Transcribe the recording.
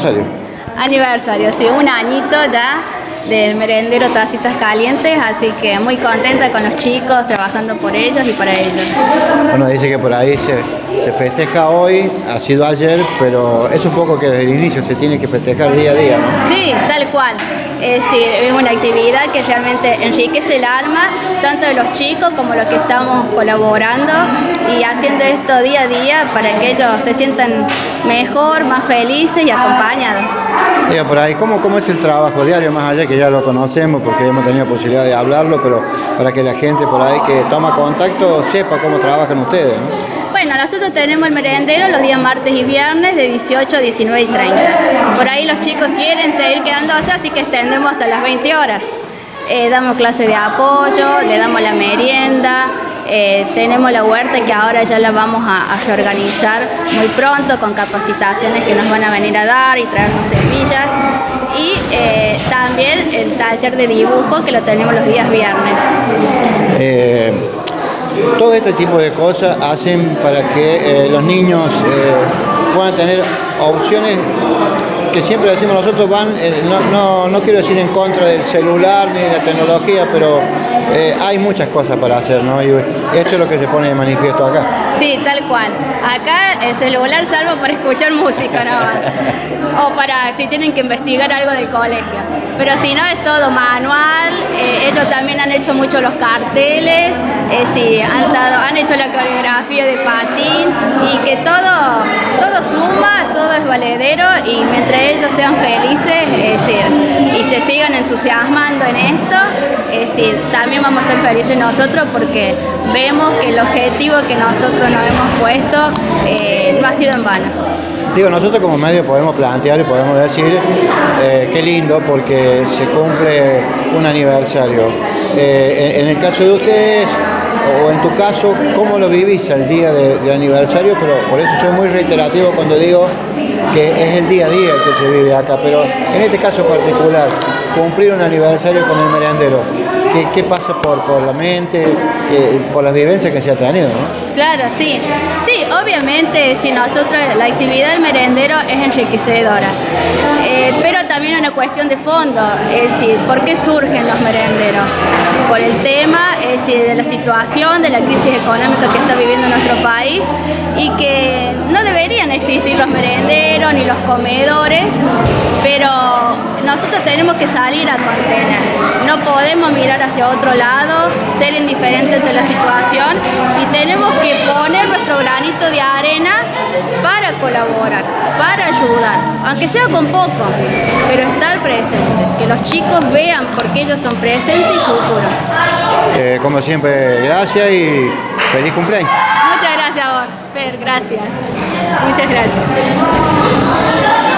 aniversario. Aniversario, sí, un añito ya del merendero Tacitas Calientes, así que muy contenta con los chicos, trabajando por ellos y para ellos. Bueno, dice que por ahí se festeja hoy, ha sido ayer, pero es un poco que desde el inicio se tiene que festejar día a día, ¿no? Sí, tal cual. Es decir, es una actividad que realmente enriquece el alma, tanto de los chicos como los que estamos colaborando y haciendo esto día a día para que ellos se sientan mejor, más felices y acompañados. Diga, por ahí, ¿cómo es el trabajo diario, más allá que ya lo conocemos porque hemos tenido posibilidad de hablarlo, pero para que la gente por ahí que toma contacto sepa cómo trabajan ustedes, ¿no? Bueno, nosotros tenemos el merendero los días martes y viernes de 18 a 19 y 30. Por ahí los chicos quieren seguir quedándose, así que extendemos hasta las 20 horas. Damos clases de apoyo, le damos la merienda, tenemos la huerta que ahora ya la vamos a reorganizar muy pronto con capacitaciones que nos van a venir a dar y traernos semillas. Y también el taller de dibujo que lo tenemos los días viernes. Todo este tipo de cosas hacen para que los niños puedan tener opciones que siempre decimos nosotros van, no quiero decir en contra del celular ni de la tecnología, pero hay muchas cosas para hacer, ¿no? Y esto es lo que se pone de manifiesto acá. Sí, tal cual. Acá el celular salvo para escuchar música nada más. O para si tienen que investigar algo del colegio. Pero si no, es todo manual. Ellos también han hecho mucho los carteles, sí, han hecho la coreografía de patín y que todo suma, todo es valedero y mientras ellos sean felices, es decir, y se sigan entusiasmando en esto, es decir, también vamos a ser felices nosotros porque vemos que el objetivo que nosotros nos hemos puesto no ha sido en vano. Digo, nosotros como medio podemos plantear y podemos decir qué lindo porque se cumple un aniversario. En el caso de ustedes, o en tu caso, ¿cómo lo vivís el día de aniversario? Pero por eso soy muy reiterativo cuando digo que es el día a día el que se vive acá. Pero en este caso particular, cumplir un aniversario con el merendero, ¿qué pasa por la mente, por las vivencias que se ha tenido, ¿no? Claro, sí. Sí, obviamente, si nosotros la actividad del merendero es enriquecedora, pero también una cuestión de fondo, es decir, ¿por qué surgen los merenderos? Por el tema, es decir, de la situación, de la crisis económica que está viviendo nuestro país y que no deberían existir los merenderos ni los comedores, pero nosotros tenemos que salir a contener, no podemos mirar hacia otro lado, ser indiferentes ante la situación y tenemos que poner nuestro granito de arena para colaborar, para ayudar, aunque sea con poco, pero estar presente, que los chicos vean porque ellos son presente y futuro. Como siempre, gracias y feliz cumpleaños. Muchas gracias, Fer, gracias. Muchas gracias.